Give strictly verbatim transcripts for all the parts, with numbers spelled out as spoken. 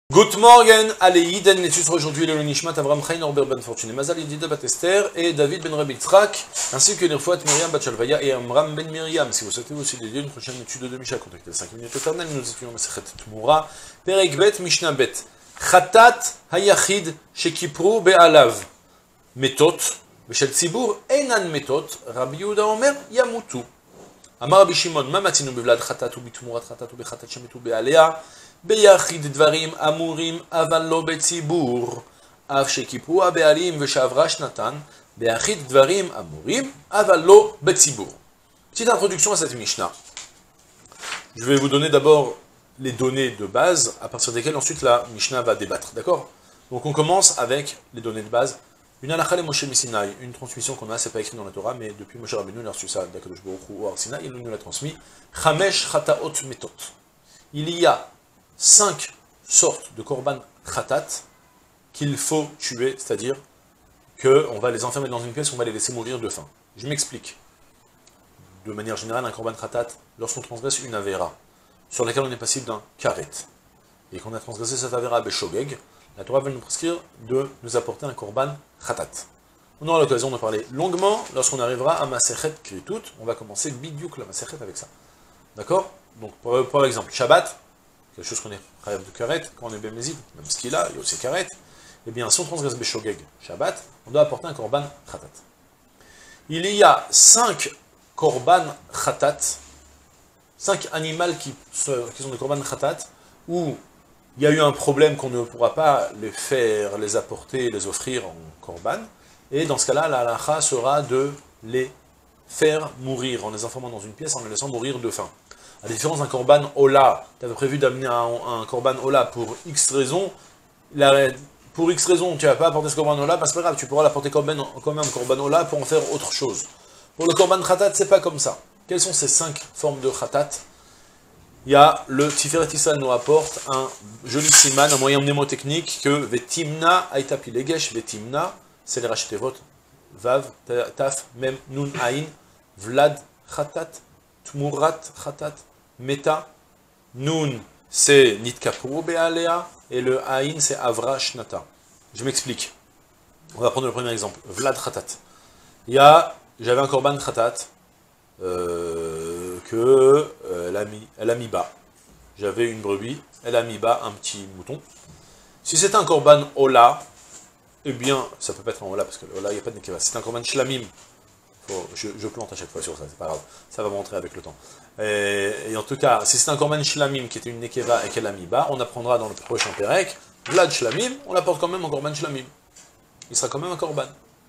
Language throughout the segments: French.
Good morning, allez, Yiden, l'étude sur aujourd'hui, le Nishmat, Avram Chaim, Norbert Ben Fortuné, Mazal Yedida Bat Esther et David Ben Rabbi Tzrak, ainsi que l'Irfouat Myriam Bat Shalvaya et Amram Ben Myriam. Si vous souhaitez aussi dédier une prochaine étude de Misha, contactez cinq minutes éternelles, nous étudions Masechet Tmura, Perek Bet, Mishnah Bet, Chatat Hayachid, Shekipru Be'alav, Metot, Beshel Tzibur, Einan Metot, Rabbi Yehuda Omer, Yamutu. Amar Rabbi Shimon, Mamatinu Bevlad Chatat ou Bitmurat Chatat ou Bechatat Shemetu Be'alea, ביחיד דברים אמורים, אבל לא בציבור. אף שכיפרו הבעלים ושעברה שנתן, ביחיד דברים אמורים, אבל לא בציבור. Petite introduction à cette Mishnah. Je vais vous donner d'abord les données de base, à partir desquelles ensuite la Mishnah va débattre, d'accord? Donc on commence avec les données de base. Une halakha le Moshe Sinai, une transmission qu'on a, c'est pas écrit dans la Torah, mais depuis Moshe Rabbeinu, il a reçu ça d'Akadosh Baruch Hu au Sinai, il nous l'a transmis. Chamesh chataot metot. Il y a cinq sortes de korban khatat qu'il faut tuer, c'est-à-dire qu'on va les enfermer dans une pièce, on va les laisser mourir de faim. Je m'explique. De manière générale, un korban khatat, lorsqu'on transgresse une avera, sur laquelle on est passible d'un karet, et qu'on a transgressé cette avera beshogeg, la Torah va nous prescrire de nous apporter un korban khatat. On aura l'occasion de parler longuement lorsqu'on arrivera à Masechet Kritut, on va commencer bidiouk la Masechet avec ça. D'accord? Donc, par, par exemple, Shabbat, quelque chose qu'on est rêve de karet, quand on est bémézid, même ce qu'il a, il y a aussi karet, eh bien, si on transgresse Beshogeg, Shabbat, on doit apporter un korban khatat. Il y a cinq korban khatat, cinq animaux qui, qui sont des korban khatat, où il y a eu un problème qu'on ne pourra pas les faire, les apporter, les offrir en korban, et dans ce cas-là, la halakha sera de les faire mourir, en les enfermant dans une pièce, en les laissant mourir de faim. À la différence d'un korban ola, tu avais prévu d'amener un, un korban ola pour X raison, la, pour X raison tu n'as pas apporté ce korban ola, bah c'est pas grave, tu pourras l'apporter quand même, quand même un korban ola pour en faire autre chose. Pour le korban khatat, c'est pas comme ça. Quelles sont ces cinq formes de khatat? Il y a le Tiferet Israël nous apporte un joli siman, un moyen mnémotechnique que vetimna aita pilegesh, vetimna, c'est les rachetevot, vav, taf, mem, nun, ain, vlad, khatat, tmurat, khatat, Meta, Nun, c'est Nitkapuru Be'alea, et le Aïn, c'est Avra Shnata. Je m'explique. On va prendre le premier exemple. Vlad Khatat. Il y a, j'avais un korban Khatat, euh, que, euh, elle, a mis, elle a mis bas. J'avais une brebis, elle a mis bas un petit mouton. Si c'est un korban Ola, eh bien, ça peut pas être un Ola, parce que Ola, il n'y a pas de Nekeva. C'est un korban Shlamim. Oh, je, je plante à chaque fois sur ça, c'est pas grave, ça va montrer avec le temps. Et, et en tout cas, si c'est un korban shlamim qui était une nekeva et qu'elle a mis bas, on apprendra dans le prochain perek, vlad shlamim, on l'apporte quand même en korban shlamim. Il sera quand même un korban.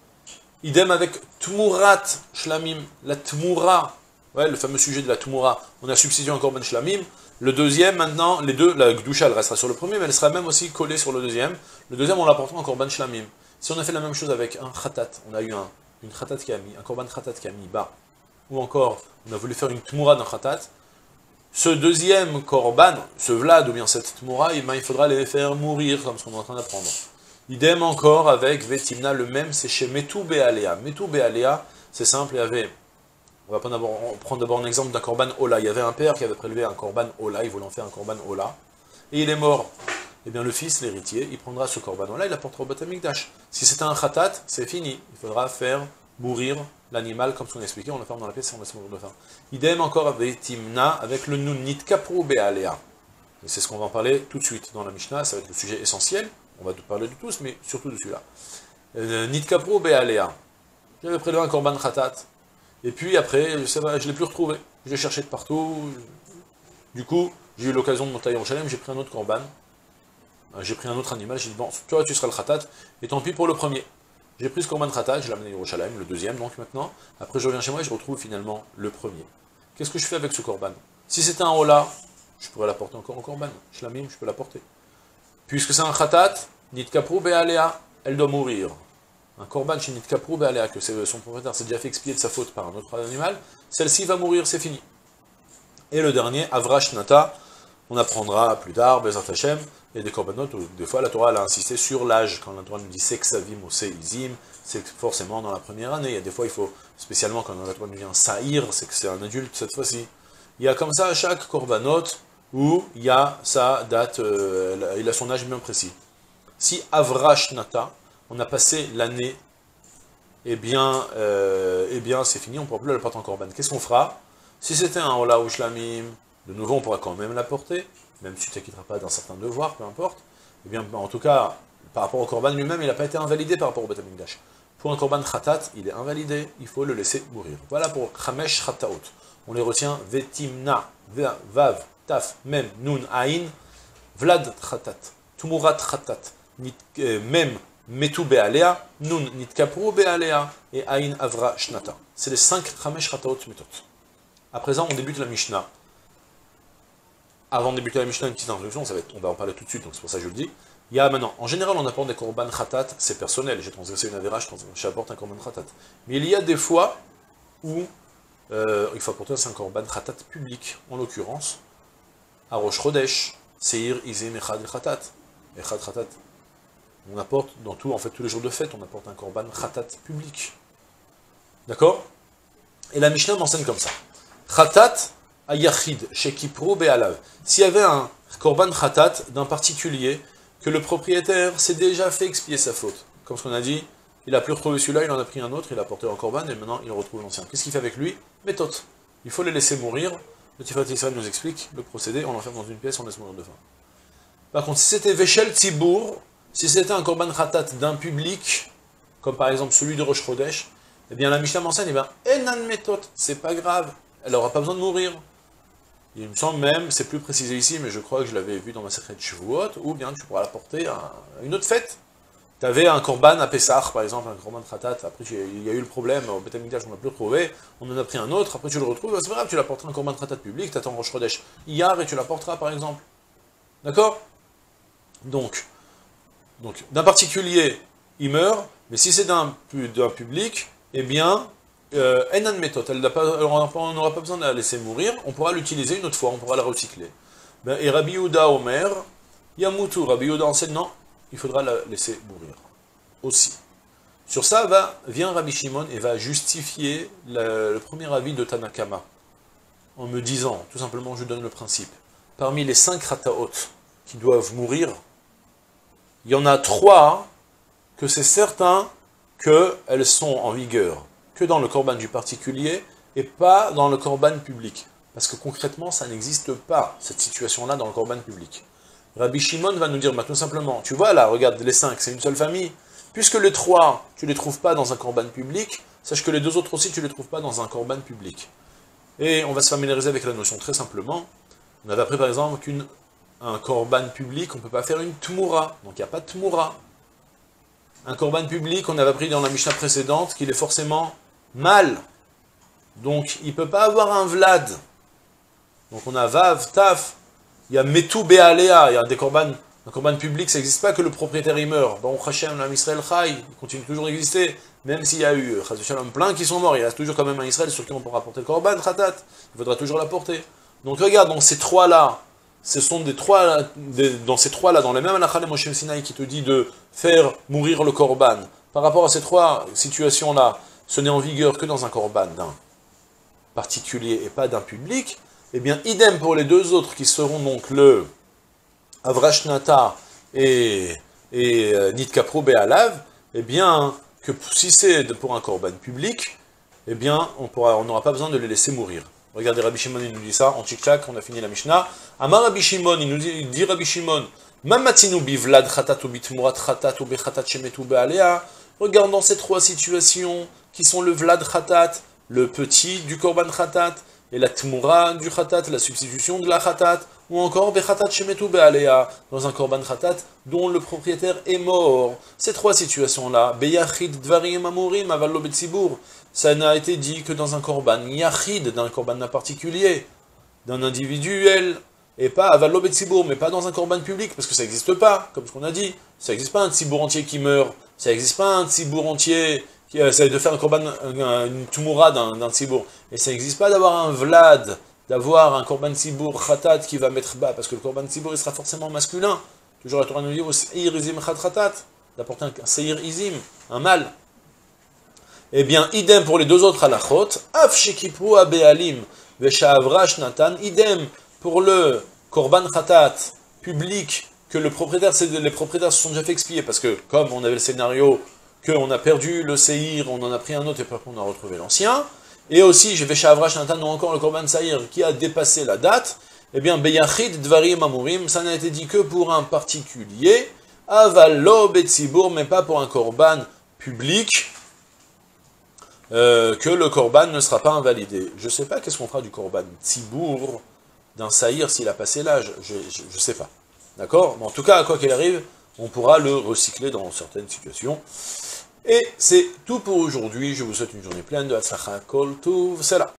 Idem avec tmurat shlamim, la tmura, ouais, le fameux sujet de la tmura, on a substitué un korban shlamim. Le deuxième, maintenant, les deux, la gdusha, elle restera sur le premier, mais elle sera même aussi collée sur le deuxième. Le deuxième, on l'apportera en korban shlamim. Si on a fait la même chose avec un khatat, on a eu un une khatat qui a mis, un korban khatat qui a mis bas, ou encore, on a voulu faire une tmura d'un khatat, ce deuxième korban, ce vlad, ou bien cette tmura, il, il faudra les faire mourir, comme ce qu'on est en train d'apprendre. Idem encore avec vetimna, le même, c'est chez Metu Be'alea. Metu Be'alea, c'est simple, il y avait, on va prendre d'abord un exemple d'un korban ola, il y avait un père qui avait prélevé un korban ola, il voulait en faire un korban ola, et il est mort. Eh bien le fils, l'héritier, il prendra ce korban-là, il l'apportera au Beth Amikdash. Si c'est un khatat, c'est fini. Il faudra faire mourir l'animal, comme ce qu'on a expliqué, on le ferme dans la pièce et on laisse mourir de faim. Idem encore avec Timna, avec le Nunit Kapru Be'alea. Et c'est ce qu'on va en parler tout de suite dans la Mishnah, ça va être le sujet essentiel, on va parler de tous, mais surtout de celui-là. Euh, Nit Kapru Be'alea. J'avais prélevé un korban khatat, et puis après, je ne l'ai plus retrouvé. Je l'ai cherché de partout. Du coup, j'ai eu l'occasion de monter à Yerushalayim, j'ai pris un autre korban. J'ai pris un autre animal, j'ai dit, bon, toi tu seras le khatat, et tant pis pour le premier. J'ai pris ce korban khatat, je l'ai amené à Yerushalayim, le deuxième donc maintenant. Après je reviens chez moi et je retrouve finalement le premier. Qu'est-ce que je fais avec ce korban? Si c'était un hola, je pourrais l'apporter encore en korban. Shlamim, je peux l'apporter. Puisque c'est un khatat, nitkapru be'alea, elle doit mourir. Un korban chez nitkapru be'alea, que c'est son propriétaire s'est déjà fait expier de sa faute par un autre animal, celle-ci va mourir, c'est fini. Et le dernier, Avra Shnata, on apprendra plus tard, Bezat Hashem, et des korbanot, où des fois la Torah elle a insisté sur l'âge, quand la Torah nous dit Seksavim ou Seizim, c'est forcément dans la première année, il y a des fois il faut, spécialement quand la Torah nous dit un Saïr, c'est que c'est un adulte cette fois-ci. Il y a comme ça à chaque korbanot où il y a sa date, euh, il a son âge bien précis. Si Avrash Nata, on a passé l'année, eh bien, euh, eh bien c'est fini, on ne pourra plus la porter en korban. Qu'est-ce qu'on fera? Si c'était un Ola ou Shlamim, de nouveau on pourra quand même la porter, même si tu t'acquitteras pas d'un certain devoir, peu importe. Eh bien, en tout cas, par rapport au korban lui-même, il n'a pas été invalidé par rapport au Beth Amikdash. Pour un korban khatat, il est invalidé, il faut le laisser mourir. Voilà pour chamesh khataot. On les retient vetimna, vav, taf, mem, nun, ain, vlad khatat, tumurat khatat, mem, metu be'alea, nun, nitkapru be'alea, et ain avra shnata. C'est les cinq chamesh khataot méthode. À présent, on débute la Mishnah. Avant de débuter la Mishnah, une petite introduction, ça va être, on va en parler tout de suite, donc c'est pour ça que je le dis. Il y a maintenant, en général, on apporte des korban khatat, c'est personnel, j'ai transgressé une avéra, j'apporte un korban khatat. Mais il y a des fois où euh, il faut apporter un korban khatat public, en l'occurrence, à Rosh Chodesh, Seir, Izim, Echad, Khatat. Echad, Khatat. On apporte, dans tout, en fait, tous les jours de fête, on apporte un korban khatat public. D'accord? Et la Mishnah m'enseigne comme ça. Khatat, ayachid, shekipro be'alav. S'il y avait un korban khatat d'un particulier, que le propriétaire s'est déjà fait expier sa faute. Comme ce qu'on a dit, il a plus retrouvé celui-là, il en a pris un autre, il a porté en korban, et maintenant il retrouve l'ancien. Qu'est-ce qu'il fait avec lui? Méthode. Il faut les laisser mourir. Le Tiferet Israël nous explique le procédé, on l'enferme dans une pièce, on laisse mourir de faim. Par contre, si c'était Veshel Tzibour, si c'était un korban khatat d'un public, comme par exemple celui de Rosh Chodesh, eh bien la Mishnah m'enseigne, eh bien, Enan méthode, c'est pas grave, elle n'aura pas besoin de mourir. Il me semble même, c'est plus précisé ici, mais je crois que je l'avais vu dans ma secrète Shavuot, ou bien tu pourras l'apporter à une autre fête. Tu avais un korban à Pessah, par exemple, un korban khatat, après il y a eu le problème, au Beth Amikdash on ne l'a plus retrouvé, on en a pris un autre, après tu le retrouves, c'est pas grave, tu l'apporteras un korban khatat public, tu attends Rosh Chodesh Iyar et tu l'apporteras par exemple. D'accord? Donc, donc d'un particulier, il meurt, mais si c'est d'un public, eh bien, Euh, Enan méthode, elle on n'aura pas besoin de la laisser mourir, on pourra l'utiliser une autre fois, on pourra la recycler. Ben, et Rabbi Yehuda Omer, Yamutu, Rabbi Yehuda enseigne, non, il faudra la laisser mourir. Aussi. Sur ça, va, vient Rabbi Shimon et va justifier la, le premier avis de Tanakama, en me disant, tout simplement, je donne le principe, parmi les cinq rataot qui doivent mourir, il y en a trois que c'est certain qu'elles sont en vigueur que dans le korban du particulier, et pas dans le korban public. Parce que concrètement, ça n'existe pas, cette situation-là, dans le korban public. Rabbi Shimon va nous dire, bah, tout simplement, tu vois là, regarde, les cinq, c'est une seule famille. Puisque les trois, tu ne les trouves pas dans un korban public, sache que les deux autres aussi, tu ne les trouves pas dans un korban public. Et on va se familiariser avec la notion très simplement. On avait appris par exemple qu'un korban public, on ne peut pas faire une tmoura. Donc il n'y a pas de tmoura. Un korban public, on avait appris dans la Mishnah précédente qu'il est forcément mal. Donc, il ne peut pas avoir un vlad. Donc, on a vav, taf, il y a metu be'alea, il y a des korban, un korban public, ça n'existe pas que le propriétaire il meurt. Bon, Hachem, l'Am Israël Chai, il continue toujours d'exister, même s'il y a eu, Chaz Shalom, plein qui sont morts, il reste toujours quand même un Israël sur qui on pourra porter le korban, khatat, il faudra toujours la porter. Donc, regarde, dans ces trois-là, ce sont des trois, des, dans ces trois-là, dans les mêmes halakha de Moshe Sinaï qui te dit de faire mourir le korban, par rapport à ces trois situations-là, ce n'est en vigueur que dans un korban d'un particulier et pas d'un public, eh bien, idem pour les deux autres qui seront donc le Avrashnata et, et euh, Nitkapro Be'alav, eh bien, que si c'est pour un korban public, eh bien, on pourra, on n'aura pas besoin de les laisser mourir. Regardez, Rabbi Shimon, il nous dit ça, en tchik-tchak, on a fini la Mishnah. Amar Rabbi Shimon, il nous dit, il dit Rabbi Shimon, Mamatinu bivlad khatat ou bitmurat khatat ou bechatat shemetu be'alea. Regardons ces trois situations qui sont le vlad khatat, le petit du korban khatat, et la tmura du khatat, la substitution de la khatat, ou encore bechatat shemetu be'alea, dans un korban khatat dont le propriétaire est mort. Ces trois situations-là, beyachid dvarim amurim avallo betzibur, ça n'a été dit que dans un korban yachid, d'un korban particulier, d'un individuel, et pas avallo betzibur, mais pas dans un korban public, parce que ça n'existe pas, comme ce qu'on a dit, ça n'existe pas un tzibour entier qui meurt, ça n'existe pas un tzibour entier, qui essaie de faire un korban, une tumura d'un tzibour, et ça n'existe pas d'avoir un vlad, d'avoir un korban tzibour khatat qui va mettre bas, parce que le korban tzibour il sera forcément masculin, toujours la Torah nous dit au seir izim khatat, d'apporter un seir izim, un mâle. Eh bien, idem pour les deux autres halachot, af shekipru abealim, veshavrash natan, idem pour le korban khatat, public, que le propriétaire, les propriétaires se sont déjà fait expier, parce que comme on avait le scénario qu'on a perdu le séhir, on en a pris un autre et puis on a retrouvé l'ancien, et aussi, j'ai Vesha Avrash Natan, ou encore le korban saïr qui a dépassé la date, eh bien, Beyachid Dvarim Amurim, ça n'a été dit que pour un particulier, Avalo Betzibour, mais pas pour un korban public, euh, que le korban ne sera pas invalidé. Je ne sais pas qu'est-ce qu'on fera du korban Tzibour, d'un saïr s'il a passé l'âge, je ne sais pas. D'accord? Mais en tout cas, à quoi qu'il arrive, on pourra le recycler dans certaines situations. Et c'est tout pour aujourd'hui. Je vous souhaite une journée pleine de Hatzlacha Kol Tuv. C'est là.